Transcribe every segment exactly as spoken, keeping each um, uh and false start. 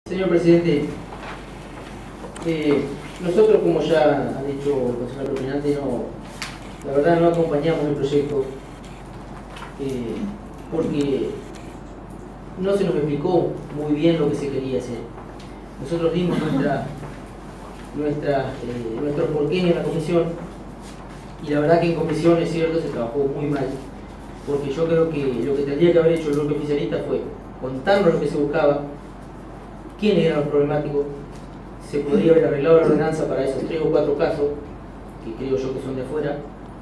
Señor Presidente, eh, nosotros, como ya ha dicho el concejal opinante, no, la verdad no acompañamos el proyecto eh, porque no se nos explicó muy bien lo que se quería hacer. Nosotros dimos nuestra, nuestra, eh, nuestros porqués en la comisión, y la verdad que en comisión, es cierto, se trabajó muy mal, porque yo creo que lo que tendría que haber hecho el bloque oficialista fue contarnos lo que se buscaba, quiénes eran los problemáticos, se podría haber arreglado la ordenanza para esos tres o cuatro casos, que creo yo que son de afuera,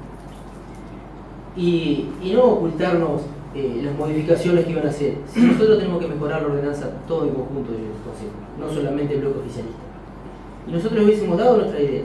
y, y no ocultarnos eh, las modificaciones que iban a hacer. Si nosotros tenemos que mejorar la ordenanza todo en conjunto, yo les concedo, no solamente el bloque oficialista. Y nosotros hubiésemos dado nuestra idea.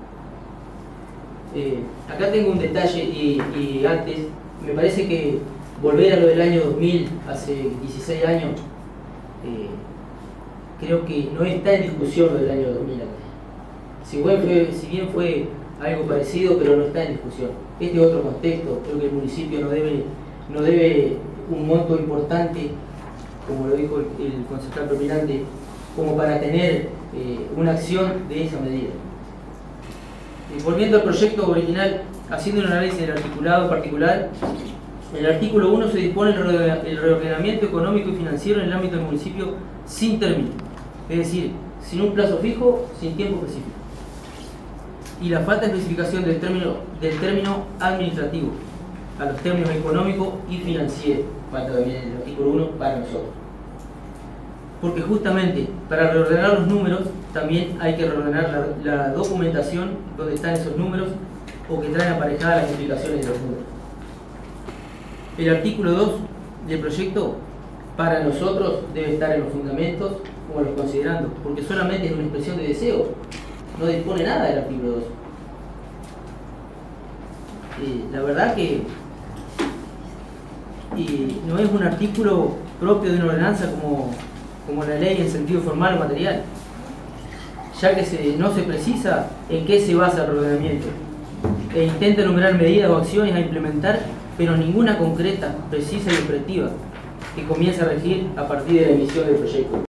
Eh, acá tengo un detalle, y, y antes, me parece que volver a lo del año dos mil, hace dieciséis años, eh, creo que no está en discusión lo del año dos mil. Si bien, fue, si bien fue algo parecido, pero no está en discusión. Este es otro contexto. Creo que el municipio no debe, no debe un monto importante, como lo dijo el, el concejal propinante, como para tener eh, una acción de esa medida. Y volviendo al proyecto original, haciendo un análisis del articulado en particular, en el artículo uno se dispone el reordenamiento económico y financiero en el ámbito del municipio sin término, es decir, sin un plazo fijo, sin tiempo específico. Y la falta de especificación del término, del término administrativo a los términos económico y financiero, falta también el artículo uno para nosotros. Porque justamente para reordenar los números también hay que reordenar la, la documentación donde están esos números o que traen aparejadas las explicaciones de los números. El artículo dos del proyecto para nosotros debe estar en los fundamentos como los considerando, porque solamente es una expresión de deseo, no dispone nada del artículo dos. Eh, la verdad que y no es un artículo propio de una ordenanza como, como la ley en sentido formal o material, ya que se, no se precisa en qué se basa el ordenamiento, e intenta enumerar medidas o acciones a implementar, pero ninguna concreta, precisa y operativa, que comience a regir a partir de la emisión del proyecto.